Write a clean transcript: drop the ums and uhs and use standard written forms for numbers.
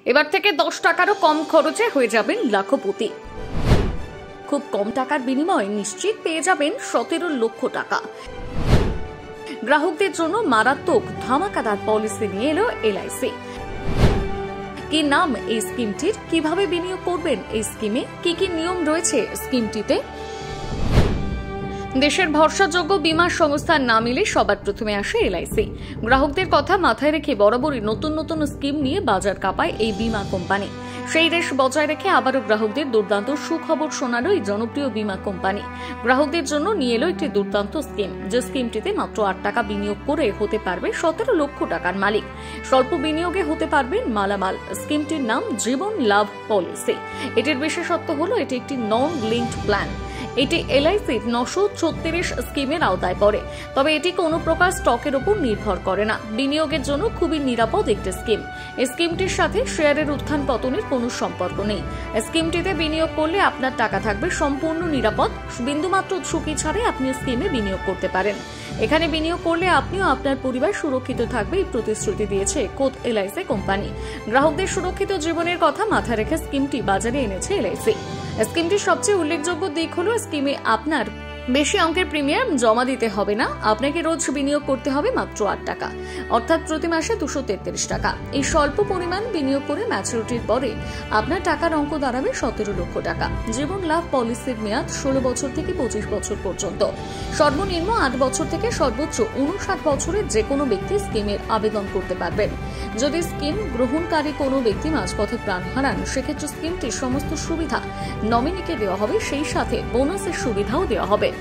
এবার থেকে 10 টাকারও কম খরচে হয়ে যাবেন লাখপতি। খুব কম টাকার বিনিময়ে নিশ্চিত পেয়ে যাবেন 17 লক্ষ টাকা। গ্রাহকদের জন্য মারাত্মক ধামাকাদার পলিসি নিয়ে এলো এলআইসি। কি নাম এই স্কিমটির, কিভাবে বিনিয়োগ করবেন এই স্কিমে, কি কি নিয়ম রয়েছে স্কিমটিতে। দেশের ভরসাযোগ্য বীমা সংস্থার নাম এলে সবার প্রথমে আসে এলআইসি। গ্রাহকদের কথা মাথায় রেখে বরাবরই নতুন নতুন স্কিম নিয়ে বাজার কাঁপায় এই বীমা কোম্পানি। সেই রেশ বজায় রেখে আবারও গ্রাহকদের দুর্দান্ত সুখবর শোনালো এই জনপ্রিয় বীমা কোম্পানি। গ্রাহকদের জন্য নিয়ে এলো একটি দুর্দান্ত স্কিম, যে স্কিমটিতে মাত্র 8 টাকা বিনিয়োগ করে হতে পারবে 17 লক্ষ টাকার মালিক। স্বল্প বিনিয়োগে হতে পারবেন মালামাল। স্কিমটির নাম জীবন লাভ পলিসি। এটির বিশেষত্ব হলো এটি একটি নন লিঙ্কড প্ল্যান। এটি এলআইসির 936 স্কিমের আওতায় পড়ে, তবে এটি কোনো প্রকার স্টকের উপর নির্ভর করে না। বিনিয়োগের জন্য খুবই নিরাপদ একটি স্কিম। এই স্কিমটির সাথে শেয়ারের উত্থান পতনের কোনো সম্পর্ক নেই। স্কিমটিতে বিনিয়োগ করলে আপনার টাকা থাকবে সম্পূর্ণ নিরাপদ। বিন্দুমাত্র ঝুঁকি ছাড়াই আপনি স্কিমে বিনিয়োগ করতে পারেন। এখানে বিনিয়োগ করলে আপনিও আপনার পরিবার সুরক্ষিত থাকবে, এই প্রতিশ্রুতি দিয়েছে খোদ এলআইসি কোম্পানি। গ্রাহকদের সুরক্ষিত জীবনের কথা মাথায় রেখে স্কিমটি বাজারে এনেছে এলআইসি। স্কিমটির সবচেয়ে উল্লেখযোগ্য দিক হলো স্কিমে আপনার বেশি অঙ্কের প্রিমিয়াম জমা দিতে হবে না। আপনাকে রোজ বিনিয়োগ করতে হবে মাত্র 8 টাকা, অর্থাৎ প্রতি মাসে 233 টাকা। এই স্বল্প পরিমাণ বিনিয়োগ করে ম্যাচুরিটির পরে আপনার টাকার অঙ্ক দাঁড়াবে 17 লক্ষ টাকা। জীবন লাভ পলিসির মেয়াদ 16 বছর থেকে 25 বছর পর্যন্ত। সর্বনিম্ন 8 বছর থেকে সর্বোচ্চ 59 বছরের যে কোনো ব্যক্তি স্কিমের আবেদন করতে পারবেন। যদি স্কিম গ্রহণকারী কোনো ব্যক্তি মাঝপথে প্রাণ হারান, সেক্ষেত্রে স্কিমটির সমস্ত সুবিধা নমিনিকে দেওয়া হবে, সেই সাথে বোনাসের সুবিধাও দেওয়া হবে।